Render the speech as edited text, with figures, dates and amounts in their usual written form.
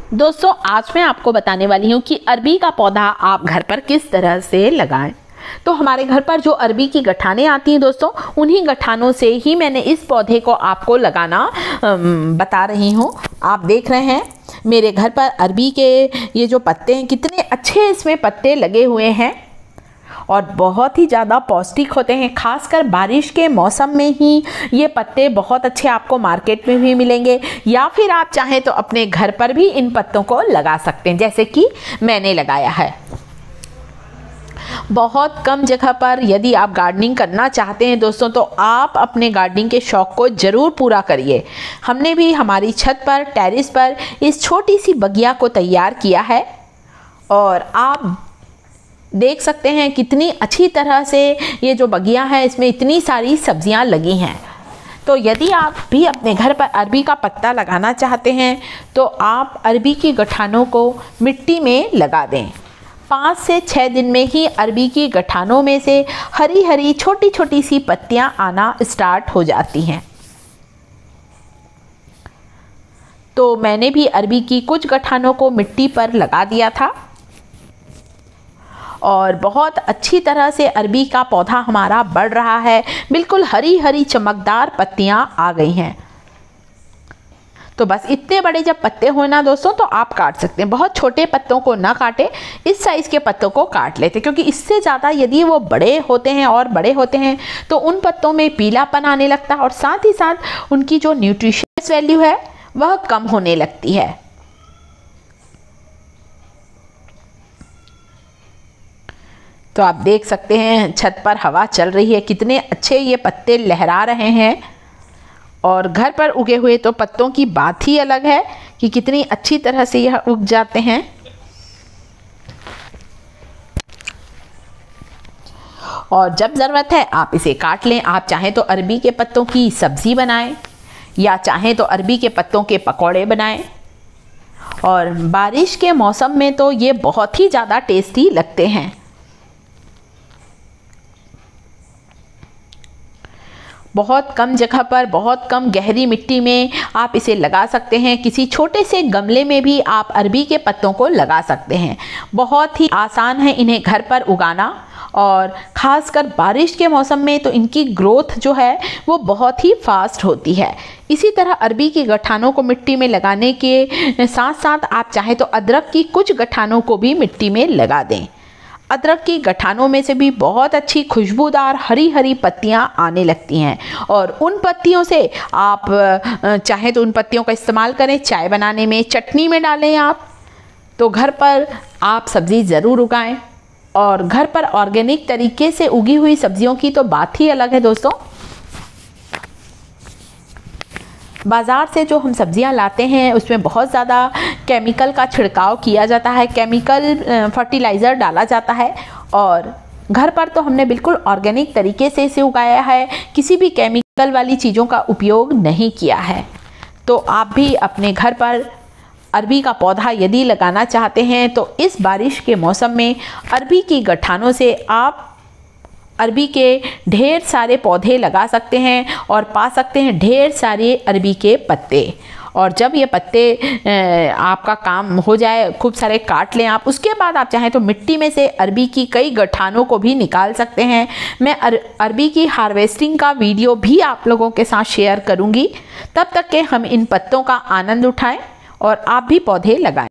दोस्तों आज मैं आपको बताने वाली हूँ कि अरबी का पौधा आप घर पर किस तरह से लगाएं। तो हमारे घर पर जो अरबी की गठानें आती हैं दोस्तों, उन्हीं गठानों से ही मैंने इस पौधे को आपको लगाना बता रही हूँ। आप देख रहे हैं मेरे घर पर अरबी के ये जो पत्ते हैं, कितने अच्छे इसमें पत्ते लगे हुए हैं और बहुत ही ज़्यादा पौष्टिक होते हैं। खासकर बारिश के मौसम में ही ये पत्ते बहुत अच्छे आपको मार्केट में भी मिलेंगे, या फिर आप चाहें तो अपने घर पर भी इन पत्तों को लगा सकते हैं, जैसे कि मैंने लगाया है। बहुत कम जगह पर यदि आप गार्डनिंग करना चाहते हैं दोस्तों, तो आप अपने गार्डनिंग के शौक़ को ज़रूर पूरा करिए। हमने भी हमारी छत पर, टेरेस पर इस छोटी सी बगिया को तैयार किया है और आप देख सकते हैं कितनी अच्छी तरह से ये जो बगिया है इसमें इतनी सारी सब्जियां लगी हैं। तो यदि आप भी अपने घर पर अरबी का पत्ता लगाना चाहते हैं तो आप अरबी की गठानों को मिट्टी में लगा दें। 5 से 6 दिन में ही अरबी की गठानों में से हरी हरी छोटी छोटी सी पत्तियां आना स्टार्ट हो जाती हैं। तो मैंने भी अरबी की कुछ गठानों को मिट्टी पर लगा दिया था और बहुत अच्छी तरह से अरबी का पौधा हमारा बढ़ रहा है। बिल्कुल हरी हरी चमकदार पत्तियां आ गई हैं। तो बस इतने बड़े जब पत्ते हो ना दोस्तों, तो आप काट सकते हैं। बहुत छोटे पत्तों को ना काटें, इस साइज़ के पत्तों को काट लेते हैं, क्योंकि इससे ज़्यादा यदि वो बड़े होते हैं और बड़े होते हैं तो उन पत्तों में पीलापन आने लगता है और साथ ही साथ उनकी जो न्यूट्रिशियस वैल्यू है वह कम होने लगती है। तो आप देख सकते हैं छत पर हवा चल रही है, कितने अच्छे ये पत्ते लहरा रहे हैं और घर पर उगे हुए तो पत्तों की बात ही अलग है कि कितनी अच्छी तरह से यह उग जाते हैं। और जब ज़रूरत है आप इसे काट लें। आप चाहें तो अरबी के पत्तों की सब्ज़ी बनाएं या चाहें तो अरबी के पत्तों के पकौड़े बनाएं। और बारिश के मौसम में तो ये बहुत ही ज़्यादा टेस्टी लगते हैं। बहुत कम जगह पर, बहुत कम गहरी मिट्टी में आप इसे लगा सकते हैं। किसी छोटे से गमले में भी आप अरबी के पत्तों को लगा सकते हैं। बहुत ही आसान है इन्हें घर पर उगाना और ख़ासकर बारिश के मौसम में तो इनकी ग्रोथ जो है वो बहुत ही फास्ट होती है। इसी तरह अरबी की गठानों को मिट्टी में लगाने के साथ साथ आप चाहें तो अदरक की कुछ गठानों को भी मिट्टी में लगा दें। अदरक की गठानों में से भी बहुत अच्छी खुशबूदार हरी हरी पत्तियां आने लगती हैं और उन पत्तियों से आप चाहें तो उन पत्तियों का इस्तेमाल करें, चाय बनाने में, चटनी में डालें। आप तो घर पर आप सब्ज़ी ज़रूर उगाएं और घर पर ऑर्गेनिक तरीके से उगी हुई सब्जियों की तो बात ही अलग है दोस्तों। बाज़ार से जो हम सब्ज़ियां लाते हैं उसमें बहुत ज़्यादा केमिकल का छिड़काव किया जाता है, केमिकल फर्टिलाइज़र डाला जाता है और घर पर तो हमने बिल्कुल ऑर्गेनिक तरीके से इसे उगाया है, किसी भी केमिकल वाली चीज़ों का उपयोग नहीं किया है। तो आप भी अपने घर पर अरबी का पौधा यदि लगाना चाहते हैं तो इस बारिश के मौसम में अरबी की गठानों से आप अरबी के ढेर सारे पौधे लगा सकते हैं और पा सकते हैं ढेर सारे अरबी के पत्ते। और जब ये पत्ते आपका काम हो जाए, खूब सारे काट लें आप, उसके बाद आप चाहें तो मिट्टी में से अरबी की कई गठानों को भी निकाल सकते हैं। मैं अरबी की हार्वेस्टिंग का वीडियो भी आप लोगों के साथ शेयर करूंगी। तब तक के हम इन पत्तों का आनंद उठाएं और आप भी पौधे लगाएं।